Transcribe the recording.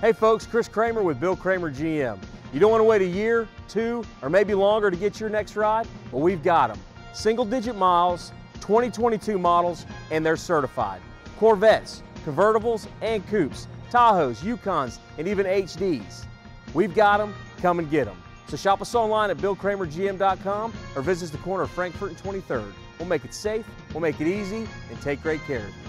Hey folks, Chris Cramer with Cramer GM. You don't want to wait a year, 2, or maybe longer to get your next ride? Well, we've got them. Single-digit miles, 2022 models, and they're certified. Corvettes, convertibles, and coupes, Tahoes, Yukons, and even HDs. We've got them. Come and get them. So shop us online at BillCramerGM.com or visit us at the corner of Frankfurt and 23rd. We'll make it safe, we'll make it easy, and take great care of you.